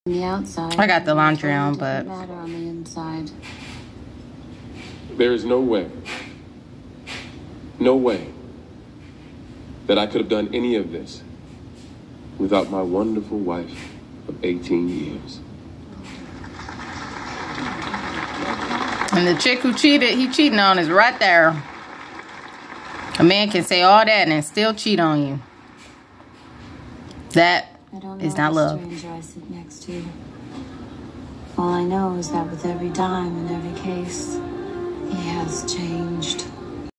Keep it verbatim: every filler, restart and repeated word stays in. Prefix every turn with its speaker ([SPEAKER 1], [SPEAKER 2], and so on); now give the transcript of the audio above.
[SPEAKER 1] The outside.
[SPEAKER 2] I got the laundry on, but
[SPEAKER 1] matter on the inside.
[SPEAKER 3] There is no way, no way that I could have done any of this without my wonderful wife of eighteen years.
[SPEAKER 2] And the chick who cheated, he cheating on is right there. A man can say all that and still cheat on you. That is not love.
[SPEAKER 1] Stranger I sit next to. All I know is that with every dime and every case, he has changed.